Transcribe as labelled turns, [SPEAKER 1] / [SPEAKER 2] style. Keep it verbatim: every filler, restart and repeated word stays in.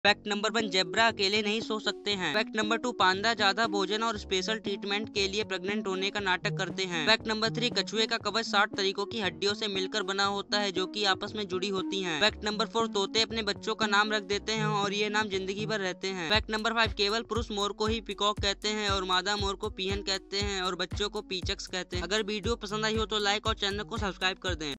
[SPEAKER 1] Fact number one, zebra अकेले नहीं सो सकते हैं। फैक्ट नंबर टू, पांडा ज्यादा भोजन और स्पेशल ट्रीटमेंट के लिए प्रेग्नेंट होने का नाटक करते हैं। फैक्ट नंबर थ्री, कछुए का कवच साठ तरीकों की हड्डियों से मिलकर बना होता है जो कि आपस में जुड़ी होती हैं। फैक्ट नंबर फोर, तोते अपने बच्चों का नाम रख देते हैं और ये नाम जिंदगी भर रहते हैं। फैक्ट नंबर फाइव, केवल पुरुष मोर को ही पिकॉक कहते हैं और मादा मोर को पीहन कहते हैं और बच्चों को पीचक्स कहते हैं। अगर वीडियो पसंद आई हो तो लाइक और चैनल को सब्सक्राइब कर दें।